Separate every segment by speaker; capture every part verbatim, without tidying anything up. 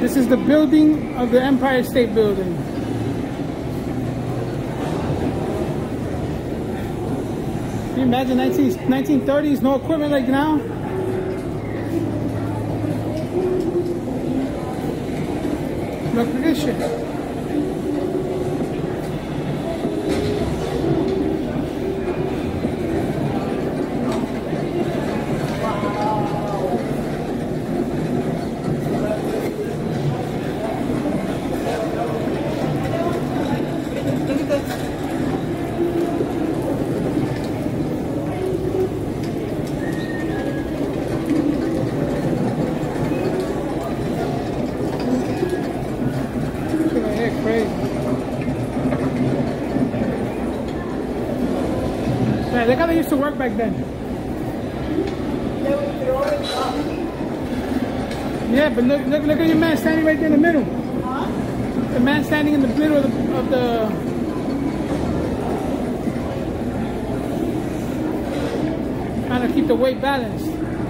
Speaker 1: This is the building of the Empire State Building. Can you imagine nineteen thirties, no equipment like now? Look at this shit. Yeah, look how they used to work back then. Yeah, but look, look, look at your man standing right there in the middle. Huh? The man standing in the middle of the, of the trying to keep the weight balanced.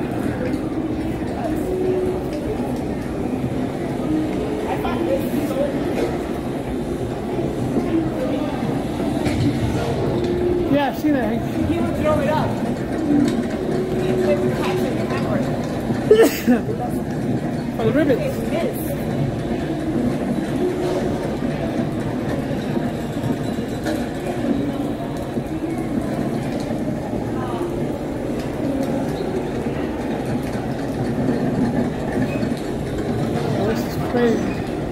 Speaker 1: Yeah, I've seen that.
Speaker 2: He would throw it up. They would catch it and hammer
Speaker 1: For the rivets.
Speaker 2: It missed.
Speaker 1: Oh, this is crazy.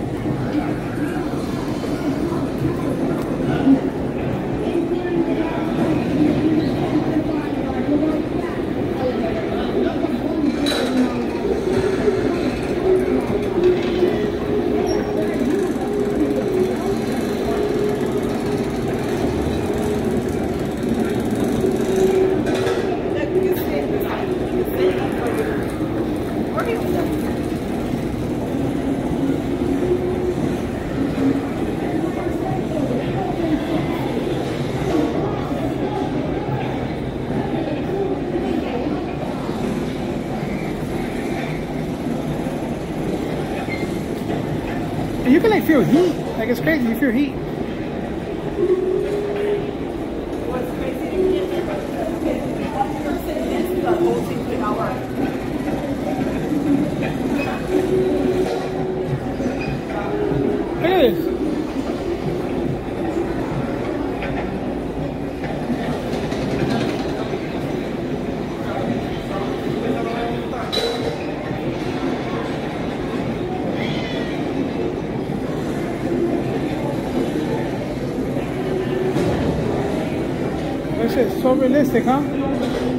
Speaker 1: You can like feel heat, like it's crazy, you feel heat.
Speaker 2: What's crazy is one person against the whole thing could not work.
Speaker 1: Look at this. This is so realistic, huh?